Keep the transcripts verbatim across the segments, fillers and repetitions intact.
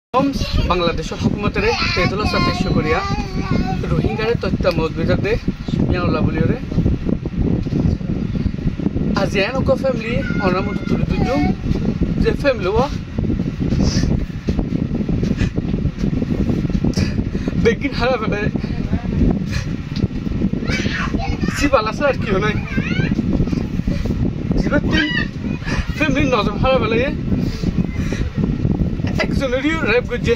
Homs Bangladeshor hukumatere Pedro Satesho Korea Rohingya totta modbidade Mianola Buliore Aziano ko family onamutu tuludujum je family wa begin hara bale si bala sar ki honai jibatin family nozam hara bale একজনেরই rape করছে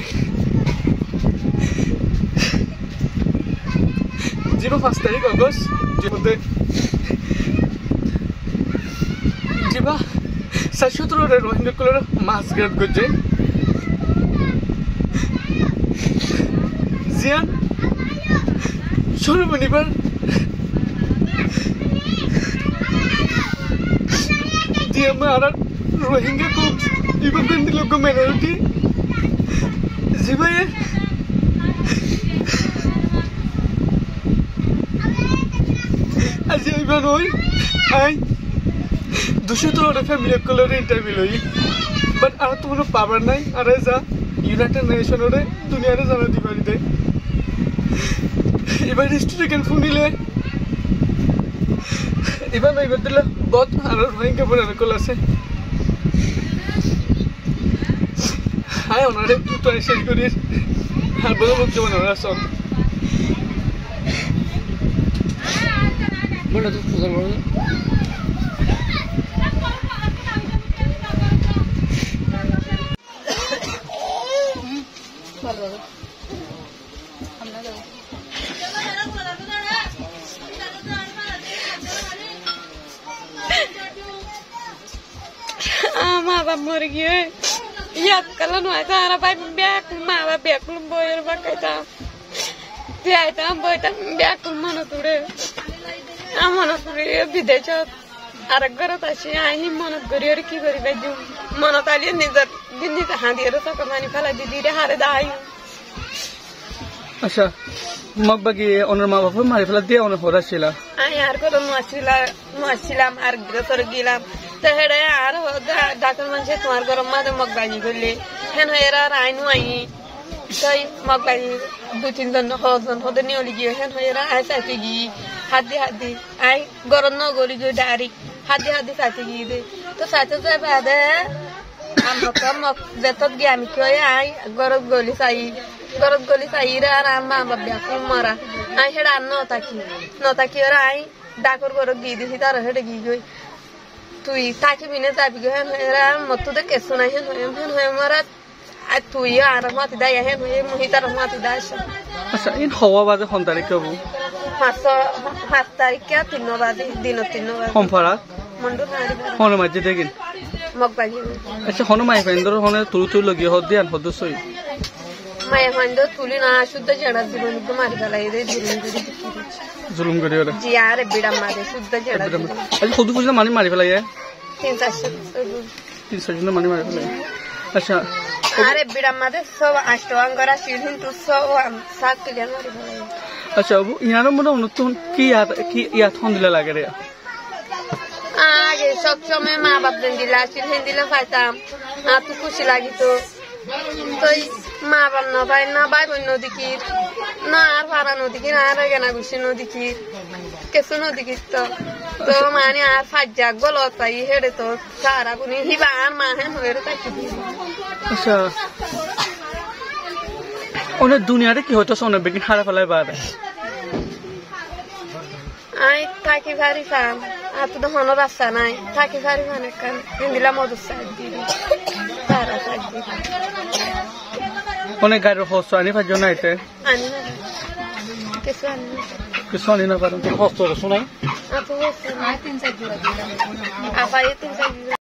zero পাঁচ তারিখ August যেমন জিবা সাত সতেরো রোহিঙ্গা কুলের মাছ grape করছে জিয়ান সর্বনিবার জিয়া আর রোহিঙ্গা को इवन बंदी लोग को मिनोरिटी जिबाये आज इवन होई आई दूसरे तो और फैमिली को लोग इंटरव्यू लोई बट आर तो उन्होंने पावर नहीं अरे जा यूनाइटेड नेशन ओरे दुनिया रे जाना दिवाली दे इवन हिस्ट्री कैन फुनी ले इवन मैं बदला बहुत आर रोहिंग्या बनाने को लासे Hai orang ada tu tuan saya juga ni, hal belum cuma orang rasam. Mana tu pusat mana? Mana? Mana tu? Ah, mama murgi. Ya kalau nu ada orang baik biak, mama biak belum boleh pakai ta. Dia itu boleh ta biak belum mana tu deh. Am mana tu deh bideja. Arak garat asyik ahi mana gurior ki guri baju. Mana tadi ni zer bini ta handi ada tak kamani pala di diri hari dah. Asha, mak bagi owner mama pun mari pala dia owner horas sila. Ahi har ko tu muasila muasila mar grosor gilam. Tehera यार doctor मन से तुम्हारे घर में तो मगबाजी कर ले है ना यार आइनु आई कई मगबाजी दो तीन दिन हो दिन हो दिन वाली की है ना यार ऐसा ऐसी की हाथी हाथी आई गरम ना गोली जो डारी हाथी हाथी साथी की दे तो साथी से बाद है हम लोग मग जैसे गया मिक्यों आई गरम गोली साई गरम गोली साई रहा राम माँ बब्बिया कुमारा आई है डाल नौ ताकी नौ ताकी और आई डॉक्टर गरम गी दी सितारा है डगी गई तुई ताकि बिना ताकि जो है मेरा मत तो कैसे नहीं है है है हमारा तुई यार मत दाया है मुझे मुझे तरह मत दाश अच्छा इन हवा बाजे हम तारीख कब हाथ हाथ तारीख क्या तीनों बाजे दिनों तीनों बाजे हम फराक मंडू नारी होने मध्य देगिन मगबाजी अच्छा होने माय फेंदर होने तुलु तुलु लगी हो दिया हो दोसोई माय फेंदर तुली ना शुद्ध जड़ा जीवन को मारी गला ये जुलूम करी जुलूम करी वाला जी यार बिड़ा मारे शुद्ध जड़ा अच्छा खुद कुछ ना मानी मारी फैला ये तीन सौ तीन सौ ना मानी मारी फैला अच्छा अरे बिड़ा मारे सब अष्टवांगरा सीढ़ी तो सब सात के लिए मारी फैला अच्छा वो यहाँ ना उन तो की याद की याद होने दिला लगे रे आगे सब समय माँ बाप दिन दिला सीढ़ी दिला फायदा आप तो कुछ लगी तो तो माँ बाप ना भाई ना भाई बहन नदी की ना आर फारा नदी की ना आर गना गुस्से नदी की कैसे नदी की तो तो माने आर फाजा गोल होता ही है तो सारा कुनी ही बाहर माँ है मेरे तक अच्छा उन्हें दुनिया रे क्यों तो सोने बेकिन हारा फलाई बात है आई ताकि भारी फाम आप तो होना रास्ता नहीं ताकि भारी फाने kan इंदिला मधु साजी सारा साजी उन्हें गाड़ी होस्ट आने पर जो नहीं थे आने कैसे आने कैसे आने ना पर तो होस्ट तो सुनाई आप होस्ट तीन सौ जुड़ा आप आए तीन सौ